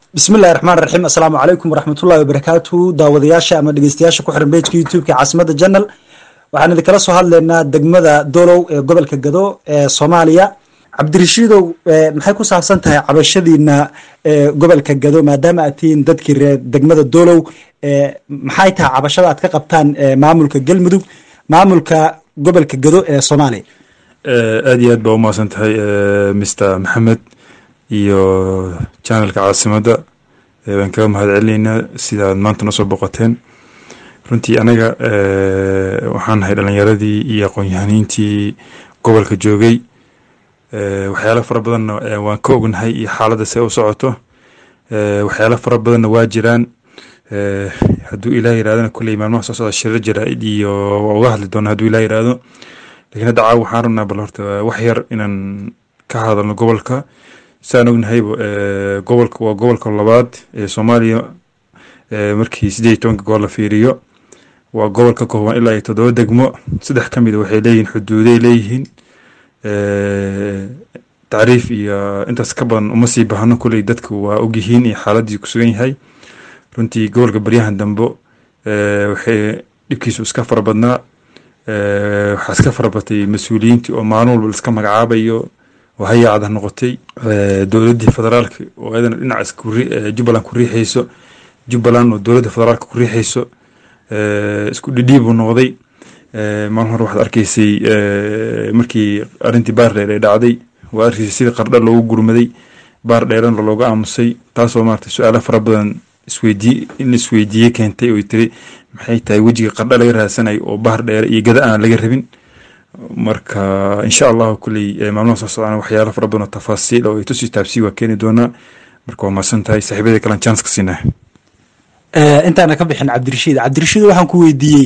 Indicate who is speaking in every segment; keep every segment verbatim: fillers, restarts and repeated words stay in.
Speaker 1: بسم الله الرحمن الرحيم السلام عليكم ورحمة الله وبركاته داودياشا أما دقيستياشا كحرم بيتك يوتيوب كعاصمة الجنة waxaan idin soo hadlaynaa degmada Doolow ee gobolka Gado ee Soomaaliya Cabdirashiid maxay ku saabsan tahay cabashadiina ee gobolka Gado maadaama atiin dadkii reer degmada Doolow ee maxay tahay cabashada aad ka qabtaan maamulka Galmudug maamulka gobolka Gado ee Soomaaliya
Speaker 2: ee aad iyo aad baa u maasan tahay mister Maxamed iyo channelka caasimada ee waan ka mahadcelinaynaa sida maanta noo soo boqoteen runtii anaga ee waxaan hay dhalinyaradii iyo aqoon-yahaniintii gobolka joogay ee waxyaalo fara badan waan ka ognahay iyo xaaladda say u socoto ee waxyaalo fara badan waa jiraan ee hadduu ilaahay yiraahdo kulay maalmaha soo socda shir jaraa'id iyo uga hadli doona hadduu ilaahay yiraahdo laakiin hadda caaw waxaan rabnaa bal horta wax yar inaan ka hadalno gobolka saan ognahay ee gobolka waa gobolka labaad ee Soomaaliya ee markii siddeed iyo toban gool la fiiriyo waa gobolka kooban ilaa iyo toddoba degmo saddex kamid ah waxay leeyihiin xuduuday leeyihiin ee taariif iyo intaas ka badan uma sii baahno kulay dadku waa og yihiin iyo xaaladii ku sugan yahay runtii gobolka baryahan dambo ee waxay dhibkiisu iska fara badnaa ee waxa iska fara batay mas'uuliyiintii oo maalin walba iska magacaabayo oo hay'adaha noqotay ee dawladda federaalka oo ayadana dhinaca isku Jubbaland ku riixayso Jubbaland oo dawladda federaalka ku riixayso ee isku dhidhiib u noqday ee maalin hore waxaad arkaysay ee markii arintii baardheer ay dhacday waa arkaysay sida qardha loogu gurmaday baardheeran looga aamusay taasoo maartay su'aalo fara badan isweydii in isweydiiyay keentay oo tiri maxay tahay wajiga qardha laga raadsanay oo baardheer iyo gada aan laga rabin marka insha Allah kulli maalmaha soo socdaan waxyaalo fara badan oo tafaasiil oo ay tusi taabsi waa keeni doona marka waa maasantahay saaxiibada kale chance ka siinaa
Speaker 1: ee intaana ka bixin Cabdirashiid Cabdirashiid waxaan ku weydiiyay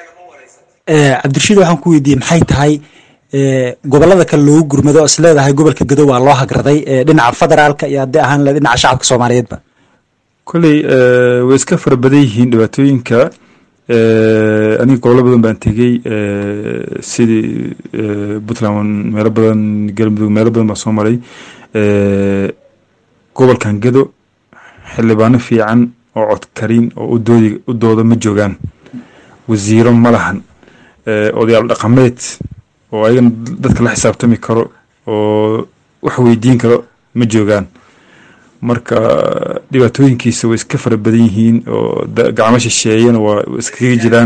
Speaker 1: ee Cabdirashiid waxaan ku weydiiyay maxay tahay ee gobolada kale loo gurmado isleedahay gobolka Gado waa loo hagraday ee dhinaca federaalka iyo hadii ahaan la dhinaca shacabka Soomaaliyeedba
Speaker 2: kulli ee way iska fara badan yihiin dhibaatooyinka ee aniga gobolada badan baan tagay ee sidii Puntland meel badan Galmudug meel badan baan soo maray ee gobolkan Gado xildhibaano fiican oo cod karin oo u doodi u doodo ma joogan wasiiro malahan ee odayaal dhaqameed oo ay dadka la xisaabtami karo oo wax weydiin karo ma joogan marka dhibaatooyinkiisa way iska fara badan yihiin oo gacmo shisheeyeen waa iskaga jiraan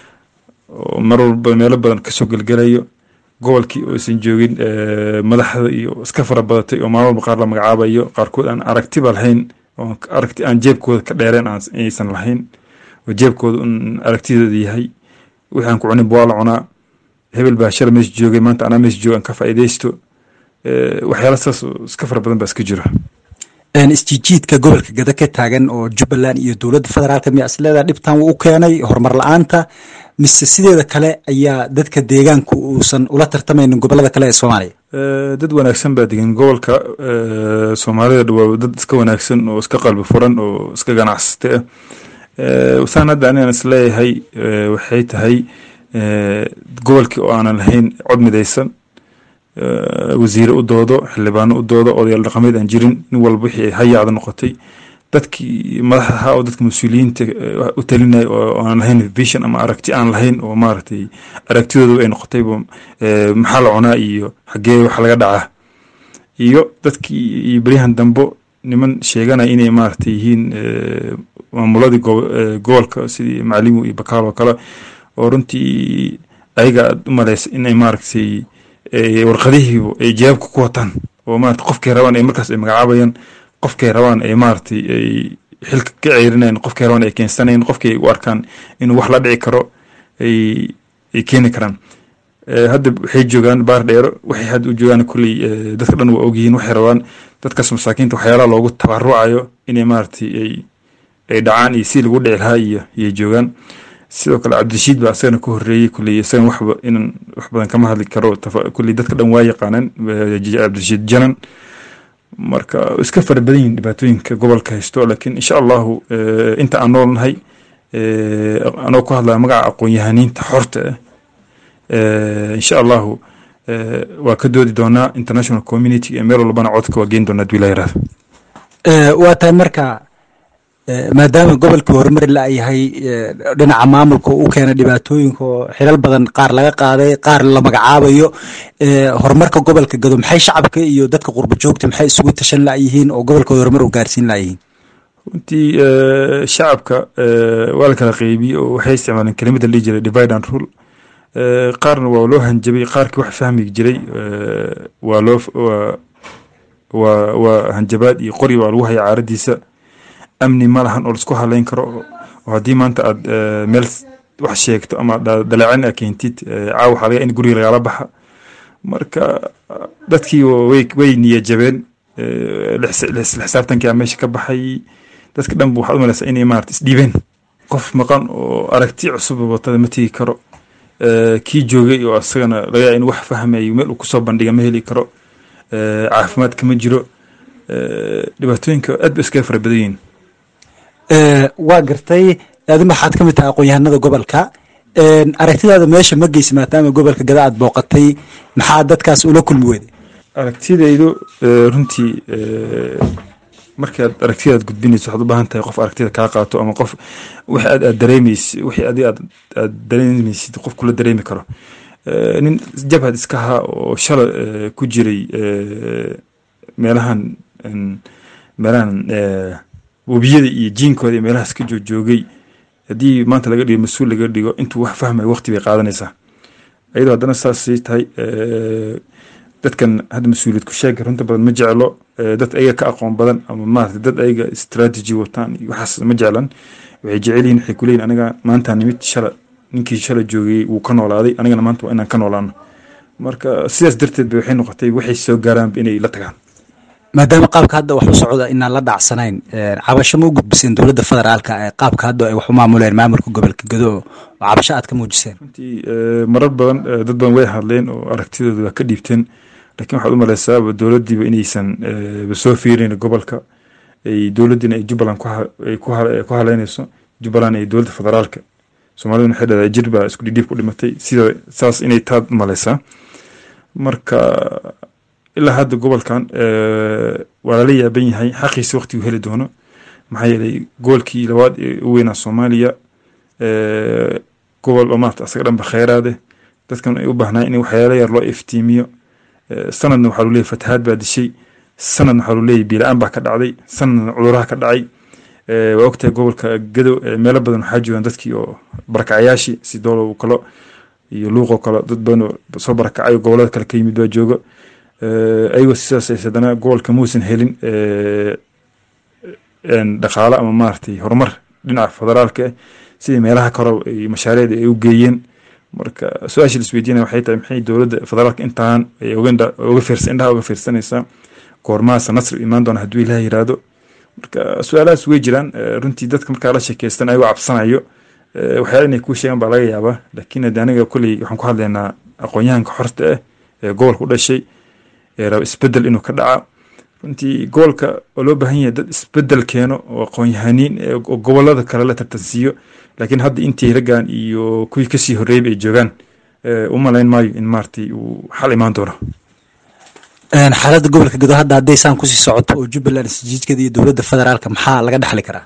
Speaker 2: oo mar walba meel badan ka soo galgalayo gobolkii oo isan joogin ee madaxda iyo iska fara badatay oo maalmo qaar la magacaabayo qaarkood aan aragti ba lahayn oo aragti aan jeebkooda ka dheereen aan aysan lahayn oo jeebkooda aragtidooda yahay waxaan ku cunay bool cunaa hebel baa shir mees joogay maanta ana mees joogan ka faa'iideysto ee waxyaalo saas iska fara badan baa iska jira
Speaker 1: een istijiidka gobolka Gado ka taagan oo Jubbaland iyo dawladda federaalka miyaa isleedahay dhibtan uu keenay horumar la'aanta mise sideeda kale ayaa dadka deegaanku uusan ula tartamaynin gobolada kale ee Soomaaliya
Speaker 2: ee dad wanaagsan baa degan gobolka ee Soomaalida waa dad iska wanaagsan oo iska qalbi furan oo iska ganacsata ee waxaan hadda aan isleeyahay waxay tahay ee gobolkii oo aan lahayn cod midaysan wasiir u doodo xildhibaan u doodo odayaal dhaqameed aan jirin nin walba wixii hay'ad noqotay dadkii madaxda oo dadka mas'uuliyiinta u talinay oo aan lahayn vision ama aragti aan lahayn oo maartay aragtidoodu ay noqotay ee maxaa la cunaa iyo xagee wax laga dhacaa iyo dadkii barihan dambo niman sheeganay inay maartay yihiin maamuladii gobolka sidii macallimo iyo bakaalo kale oo runtii ayaga u maleysay inay maartay ee warqadihii ay jeebku ku wataan oo maartay qofkii rabaan ay markaas ay magacaabayaan qofkii rabaan ay maartay ay xilka ka ceerinayaan qofkii rabaan ay keensanayaan qofkii u arkaan inuu wax la dhici karo ay ay keeni karaan ee hadda waxay joogan baardheero waxay had u joogan kulli dadka dhan waa ogyihiin waxay rabaan dadkaas masaakiinta waxyaalaha loogu tabarucayo inay maartay ay ay dhacaan iyo si lagu dhici lahaa iyo iyo joogan sidoo kale Cabdirashiid baa asagana ku horeeyay kulli isaga waxba in wax badan kama hadli karo kulli dadka dhan waa yaqaanaan Cabdirashiid janan marka iska fara badan yihiin dhibaatooyinka gobolka haysto laakiin insha Allah inta aan noolnahay ee anoo ku hadlaa magaca aqoon-yahaniinta xorta ee insha Allah waa ka doodi doonaa international community ee meel walbana codka waa geyn doonaa wiilayraad
Speaker 1: waa tahay marka maadaama gobolka horumar la yahay dhinaca maamulka uu keenay dhibaatooyinka oo xilal badan qaar laga qaaday qaar la magacaabayo horumarka gobolka Gado maxay shacabka iyo dadka qurba joogta maxay isugu tashan la yihiin oo gobolka horumar u gaarsiin la yihiin
Speaker 2: runtii shacabka waa la kala qaybiyay oo waxay isticmaaleen kelimada la jiray divide and rule qaarna waa loo hanjabay qaarkii wax fahmi jiray waa loo waa waa hanjabaad iyo qori waa lagu hayay caaradiisa amni ma lahan oo isku haleyn karo oo hadii maanta aad meel wax sheegto ama dalaacin akeentid caaw waxa laga in guriga laga baxa marka dadkii way way niyad jabeen xisaabtankii meesha ka baxay dadka dhan waxa u malaysa inay maartay isdhiibeen qof maqan oo aragti cusub watada ma tigi karo kii joogay oo asagana laga in wax fahmayo meel uu ku soo bandhiga ma heli karo caafimaad kama jiro dhibaatooyinka aad ba iska fara badan yihiin
Speaker 1: waa gartay aadama waxaad ka mid tahay aqoon-yahanada gobolka aragtidaada meesha ma geysi maadaama gobolka Gado aad booqatay maxaa dadkaas ula kulmi weyday
Speaker 2: aragtidaydu runtii markaad aragtidaad gudbinayso waxaad u baahan tahay qof aragtida kaa qaato ama qof wixii aad dareemaysid wixii aad aad dareemaysid qof kula dareemi karo nin jabhad iska ha oo shala ku jiray meelahan meelahan wabiyada iyo jiinkooda iyo meelahaas ka joogay hadii maanta laga dhigo mas'uul laga dhigo intuu wax fahmayo waqti bay qaadanaysaa ayadoo haddana saas ay tahay dadkan hadda mas'uuliyad ku sheeg runta badan ma jeclo dad ayaga ka aqoon badan ama maartay dad ayaga strategy wataan iyo waxaas ma jeclan waxay jecel yihiin waxay ku leeyihiin aniga maanta nimid shala ninkii shala joogay wuu ka noolaaday anigana maanta waa inaan ka noolaano marka sidaas darteed bay waxay noqotay waxay soo gaaraan inay la tagaan
Speaker 1: maadaama qaabka hadda wax u socda inaan la dhacsanayn cabasho ma u gudbiseen dowladda federaalka ee qaabka hadda ay wax u maamuleen maamulka gobolka Gado oo cabasho aad ka muujiseen
Speaker 2: runtii marar badan dad badan way hadleen oo aragtidooda ka dhiibteen laakiin waxaad u malaysaa dowladdiiba inaysan soo fiirin gobolka ay dowladdiina ay Jubbaland ku haleynayso Jubbaland ay dowladda federaalka Soomaalidu waxay dhahdaa jirba isku dhidhiib ku dhimatay sida saas inay taad malaysaa marka ilaa hadda gobolkan waa la yaaban yahay xaqiisa waqti uu heli doono maxay yeelay goolkii labaad ee u weynaa Soomaaliya gobol oo maanta asaga dhanba khayraade dadkan ay u baahnaa in waxyaalo yar loo iftiimiyo sanadna waxa uu leeyahay fatahaad baa dishay sanadna waxa uu leeyahay biilaan baa ka dhacday sanadna cudurraha ka dhacay waa ogtahay gobolka Gado meelo badan waxaa joogan dadkii oo barakacayaashii si doolow kale iyo luuqo kale dad badan oo soo barakacay gobolada kale ka yimid baa jooga ayagoo sidaas ay sadana gobolka muusan helin dhaqaale ama maartay horumar dhinaca federaalka sidii meelaha kale ay mashaariicda ay u geeyeen marka su'aasha isweydiinaya waxay tahay maxay dowladda federaalka intaan ay uga fiirsan indhaha uga fiirsanaysaa goormaasa nasr imaan doona hadduu ilaahay yiraahdo marka su'aalahaas way jiraan runtii dadka markaa la sheekaystan ayagoo cabsanayo waxyaala inay kuu sheegaan baa laga yaabaa laakiin hadda aniga kolley waxaan ku hadlaynaa aqoon-yahanka xorta ah ee gobolka u dhashay ee raba isbedel inuu ka dhaca runtii gobolka oo loo baahan yahay dad isbedel keeno oo aqoon-yahaniin oo gobolada kale la tartansiiyo laakiin hadda intii ragaan iyo kuwii kasii horreeyay ay joogaan u malayn maayo in maartay uu xal imaan doono
Speaker 1: xaaladda gobolka Gado hadda hadday saan kusii socoto oo Jubbaland isjiidkeeda iyo dowladda federaalka maxaa laga dhaxli karaa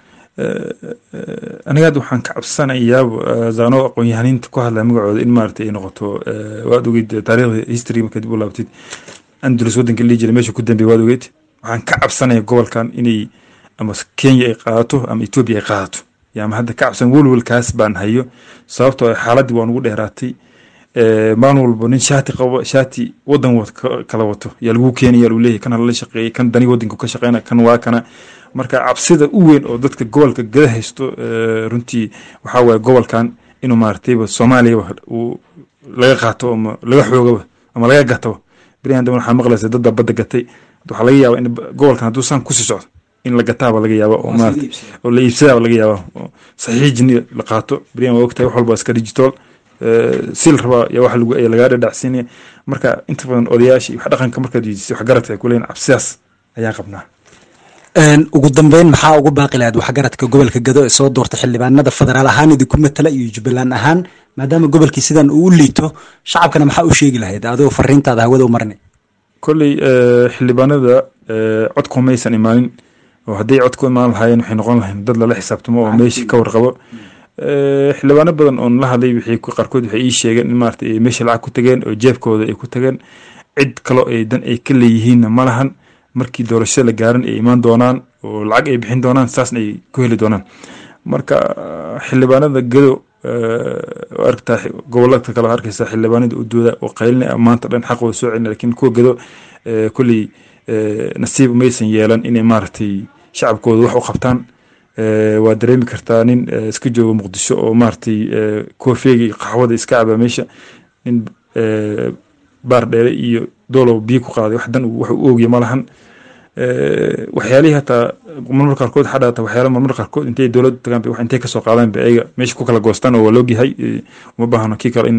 Speaker 2: aniga hadda waxaan ka cabsanayaa zaano aqoon-yahaniinta ku hadlaya magacooda in maartay ay noqoto waad ogeyd taariikhda history marka dib u laabtid Andalus waddanka la jiray meesha ku dambeeyay waad ogeyd waxaan ka cabsanayaa gobolkan inay ama Kenya ay qaadato ama Ethiopia ay qaadato yaama hadda ka cabsan walwalkaas baan hayo sababtoo ah xaaladii waan ugu dheeraatay maalin walba nin shaati qabo shaati waddan kala wato yaa lagu keenaya lagu leeyahay kan la shaqeeyay kan dani waddanka ka shaqeynaa kan waa kana marka cabsida u weyn oo dadka gobolka Gado haysto runtii waxa waaye gobolkan inuu maartayba Soomaaliya uu laga qaato ama laga xoogo ama laga gato bariyan dawlad waxa maqlaysa dad badda gatay waxa laga yaabaa in gobolkan hadduu san ku sii socdo in la gataaba laga yaabo oo maartay oo la iibsada laga yaabo saxiijni la qaato bariyan waa waqti wax walba iska digital sil raba ya wax lagu ay laga dhacsiinay marka inta badan odayaashii wax dhaqanka marka diidisay wax garadka ku leen cabsiyaas ayaa qabnaa
Speaker 1: een ugu dambeyn maxaa ugu baaqi lahayd wax garadka gobolka Gado ee soo doortay xildhibaanada federaal ahaan idinku matala iyo Jubbaland ahaan maadaama gobolkii sidan uu liito shacabkana maxaa u sheegi lahayd adoo fariintaada hawada u marnay
Speaker 2: kulli xildhibaanada cod kumaysan imaanin oo hadday cod ku imaan lahaayeen waxay noqon lahayn dad lala xisaabtamo oo meesha ka warqabo xildhibaano badan oon la hadlay waxay qaarkood waxay ii sheegeen in maarata meesha lacag ku tageen oo jeebkooda ay ku tageen cid kaloo ay dan ay ka leeyihiinna ma lahan markii doorashada la gaaran ay imaan doonaan oo lacag ay bixin doonaan saasna ay ku heli doonaan marka xildhibaanada gado aragtaa gobolada kale arkaysa xildhibaanada u dooda oo qaylina maanta dhan xaqooda soo celina laakiin kuwa gado kulli nasiib maysan yeelan inay maaragtay shacabkooda wax u qabtaan waa dareemi kartaa nin iska jooga muqdisho oo maaragtay koofeega iyo qaxwada iska caba meesha nin baar dheere iyo doolow biyo ku qaaday wax dan wax u oogya ma lahan waxyaalihii hataa marmar qaarkood xadha hataa waxyaala marmar qaarkood intay dowladda tagaan wax intay kasoo qaadaan ba ayaga meesha ku kala goostaan oo waa loogyahay uma baahno kii kale in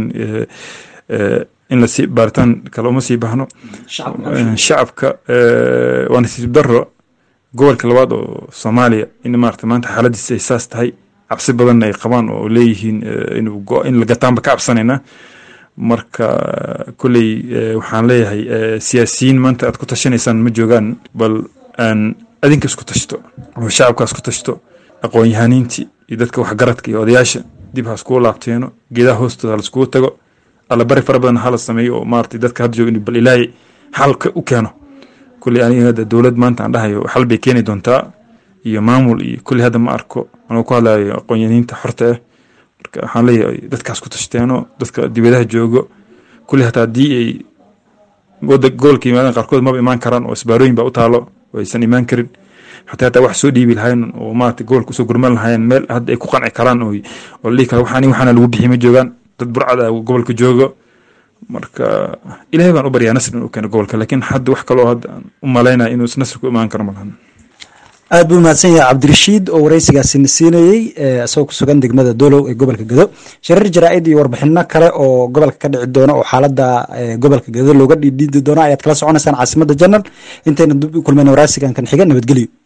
Speaker 2: in la sii baaritaan kale uma sii baahno shacabka waa nasiib darro gobolka labaad oo soomaaliya in maarata maanta xaaladiisa ay saas tahay cabsi badanna ay qabaan oo leeyihiin in la gataanba ka cabsanayna marka kulley waxaan leeyahay siyaasiyiin maanta aad ku tashanaysaan ma joogaan bal aan adinka isku tashto oo shacabka isku tashto aqoon-yahaniintii iyo dadka waxgaradka iyo odayaasha dib ha iskugu laabteeno geedaha hoostooda ha laiskugu tago alla bari fara badan hala sameeyo oo maarata dadka hadda jooga bal ilaahay xalka u keeno kulley aniga hadda dowlad maanta aan dhahayo xal bay keeni doontaa iyo maamul iyo kulley hadda ma arko anoo ku hadlayo aqoon-yahaniinta xorta ah marka waxaan leeyahay dadkaas ku tashteeno dadka dibadaha joogo kulley hataa haddii ay gobolka yimaadaan qaarkood maba imaan karaan oo isbaarooyin baa u taalo oo aysan imaan karin hataa hataa wax soo dhiibi lahayn oo maarata gobolka usoo gurman lahaayeen meel hadda ay ku qanci karaan oo oo la dhihi kara waxaan waxaana lagu bixi ma joogaan dad burcada gobolka joogo marka ilaahay baan u baryaa nasri inuu keeno gobolka laakiin hadda wax kaloo hadda u malaynaya inuu nasri ku imaan karo malahan
Speaker 1: aad buu mahadsan yahay cabdirashiid oo waraysigaasina siinayey isagoo ku sugan degmada doolow ee gobolka gado sharar jaraa'id iyo warbixino kale oo gobolka ka dhici doona oo xaaladda gobolka gado looga dhiidhiidi doona ayaad kala soconaysaan caasimadda janal intayna dib u kulmayna waraysigan kan xiga nabadgelyo.